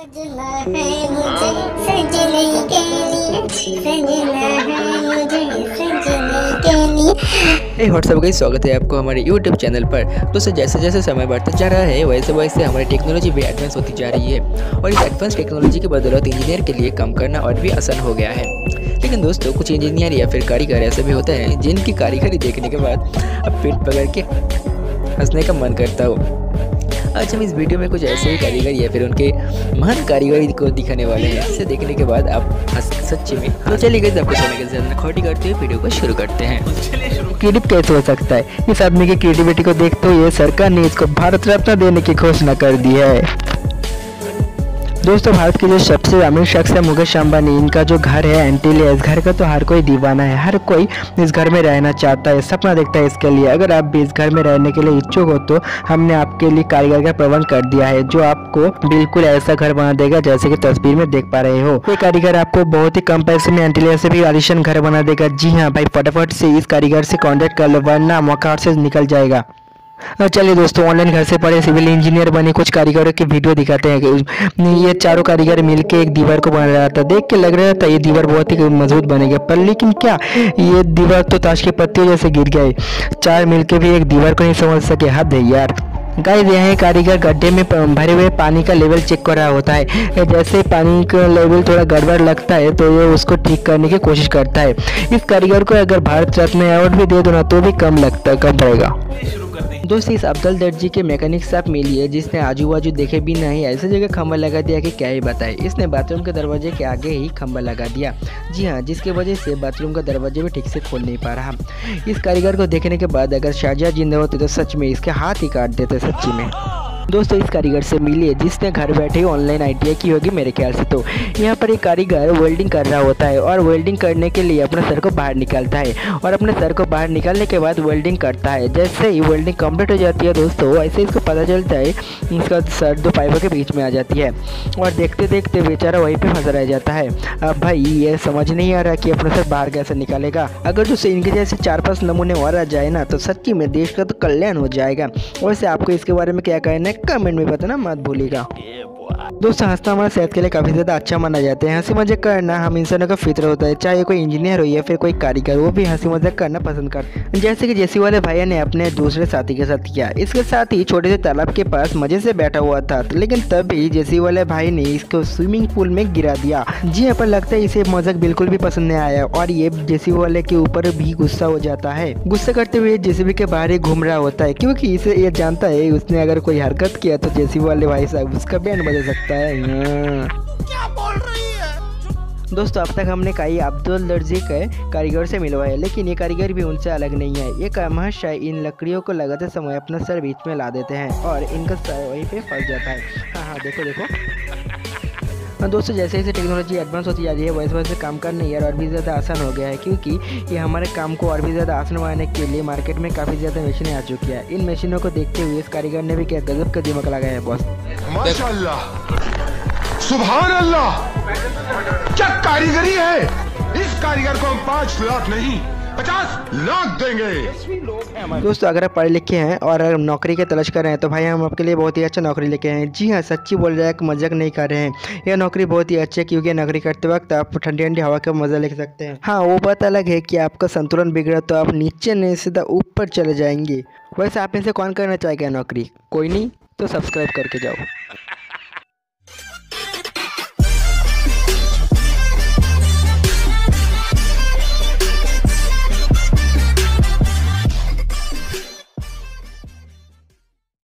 सजना है मुझे सजने के लिए, सजना है मुझे सजने के लिए। हे व्हाट्सअप गाइस, स्वागत है आपको हमारे YouTube चैनल पर। दोस्तों, जैसे जैसे समय बढ़ता जा रहा है वैसे वैसे हमारी टेक्नोलॉजी भी एडवांस होती जा रही है और इस एडवांस टेक्नोलॉजी की बदौलत इंजीनियर के लिए काम करना और भी आसान हो गया है। लेकिन दोस्तों, कुछ इंजीनियर या फिर कारीगर ऐसे भी होते हैं जिनकी कारीगरी देखने के बाद अब पेट पकड़ के हंसने का मन करता हो। आज हम इस वीडियो में कुछ ऐसे ही कारीगर या फिर उनके महान कारीगरी को दिखाने वाले हैं, जिसे देखने के बाद आप सच्ची में तो चलिए गाइस, आपको समय के ज़्यादा खोटी करते हुए वीडियो को शुरू करते हैं। क्रिएटिव कैसे हो सकता है? इस आदमी की क्रिएटिविटी को देखते हुए सरकार ने इसको भारत रत्न देने की घोषणा कर दी है। दोस्तों, भारत के जो सबसे अमीर शख्स है मुकेश अंबानी, इनका जो घर है एंटीलिया, इस घर का तो हर कोई दीवाना है। हर कोई इस घर में रहना चाहता है, सपना देखता है इसके लिए। अगर आप भी इस घर में रहने के लिए इच्छुक हो तो हमने आपके लिए कारीगर का प्रबंध कर दिया है, जो आपको बिल्कुल ऐसा घर बना देगा जैसे कि तस्वीर में देख पा रहे हो। ये कारीगर आपको बहुत ही कम पैसे में एंटीलिया से भी आलीशान घर बना देगा। जी हाँ भाई, फटाफट से इस कारीगर से कॉन्टेक्ट कर लो वरना मौका हाथ से निकल जाएगा। चलिए दोस्तों, ऑनलाइन घर से पढ़े सिविल इंजीनियर बने कुछ कारीगरों की वीडियो दिखाते हैं कि ये चारों कारीगर मिलके एक दीवार को बना रहा था। देख के लग रहा था ये दीवार बहुत ही मजबूत बनेगा, पर लेकिन क्या ये दीवार तो ताश के पत्तियों जैसे गिर गए। चार मिलके भी एक दीवार को नहीं समझ सके, हद है यार। गाइस, यहाँ कारीगर गड्ढे में भरे हुए पानी का लेवल चेक कर रहा होता है। जैसे पानी का लेवल थोड़ा गड़बड़ लगता है तो ये उसको ठीक करने की कोशिश करता है। इस कारीगर को अगर भारत रत्न अवार्ड भी दे दो ना तो भी कम पड़ेगा। दोस्त, इस अब्दुल दर्जी के मैकेनिक से आप मिलिए जिसने आजू बाजू देखे भी नहीं ऐसी जगह खंबा लगा दिया कि क्या ही बताए। इसने बाथरूम के दरवाजे के आगे ही खंबा लगा दिया। जी हाँ, जिसकी वजह से बाथरूम का दरवाजे भी ठीक से खोल नहीं पा रहा। इस कारीगर को देखने के बाद अगर शाहजहां जिंदा होते तो सच में इसके हाथ ही काट देते सच्ची में। दोस्तों, इस कारीगर से मिलिए जिसने घर बैठे ही ऑनलाइन ITI की होगी मेरे ख्याल से। तो यहाँ पर एक कारीगर वेल्डिंग कर रहा होता है और वेल्डिंग करने के लिए अपने सर को बाहर निकालता है और अपने सर को बाहर निकालने के बाद वेल्डिंग करता है। जैसे ही वेल्डिंग कंप्लीट हो जाती है दोस्तों, ऐसे इसको पता चलता है इसका सर दो पाइपों के बीच में आ जाती है और देखते देखते बेचारा वहीं पे फंसा रह जाता है। अब भाई ये समझ नहीं आ रहा कि अपना सर बाहर कैसे निकालेगा। अगर जो इनके जैसे 4-5 नमूने और आ जाए ना तो सच्ची में देश का तो कल्याण हो जाएगा। वैसे आपको इसके बारे में क्या कहना है कमेंट में बताना मत भूलिएगा। दोस्तों, हंसना हमारे सेहत के लिए काफ़ी ज़्यादा अच्छा माना जाता है। हंसी मजाक करना हम इंसानों का फित्र होता है, चाहे कोई इंजीनियर हो या फिर कोई कारीगर, वो भी हंसी मजाक करना पसंद करते हैं। जैसे कि जेसी वाले भैया ने अपने दूसरे साथी के साथ किया। इसके साथ ही छोटे से तालाब के पास मजे से बैठा हुआ था, लेकिन तभी जेसी वाले भाई ने इसको स्विमिंग पूल में गिरा दिया। जी यहाँ पर लगता है इसे मजाक बिल्कुल भी पसंद नहीं आया और ये जेसी वाले के ऊपर भी गुस्सा हो जाता है। गुस्सा करते हुए जेसीबी के बाहर ही घूम रहा होता है, क्योंकि इसे ये जानता है उसने अगर कोई हरकत किया तो जेसी वाले भाई साहब उसका बैंड बजा सकता है। क्या बोल रही है? दोस्तों, अब तक हमने कई अब्दुल दर्जी के कारीगर से मिलवाए, लेकिन ये कारीगर भी उनसे अलग नहीं है। ये हमेशा इन लकड़ियों को लगाते समय अपना सर बीच में ला देते हैं और इनका सर वहीं पे फंस जाता है। हाँ, देखो। दोस्तों, जैसे जैसे टेक्नोलॉजी एडवांस होती जा रही है वैसे वैसे काम करना यार और भी ज़्यादा आसान हो गया है, क्योंकि ये हमारे काम को और भी ज़्यादा आसान बनाने के लिए मार्केट में काफ़ी ज़्यादा मशीनें आ चुकी है। इन मशीनों को देखते हुए इस कारीगर ने भी क्या गजब का दिमाग लगाया है बॉस। माशाअल्लाह, सुभान अल्लाह, क्या कारीगरी है। इस कारीगर को हम 5 लाख नहीं 50 लाख देंगे। दोस्तों, अगर आप पढ़े लिखे हैं और अगर नौकरी की तलाश कर रहे हैं तो भाई हम आपके लिए बहुत ही अच्छा नौकरी लेके आए हैं। जी हाँ, सच्ची बोल रहे हैं, मजाक नहीं कर रहे हैं। यह नौकरी बहुत ही अच्छी है, क्योंकि नौकरी करते वक्त आप ठंडी ठंडी हवा का मजा ले सकते हैं। हाँ, वो बात अलग है कि आपका संतुलन बिगड़ा तो आप नीचे नहीं सीधा ऊपर चले जाएंगे। वैसे आप में से कौन करना चाहेगा नौकरी? कोई नहीं तो सब्सक्राइब करके जाओ।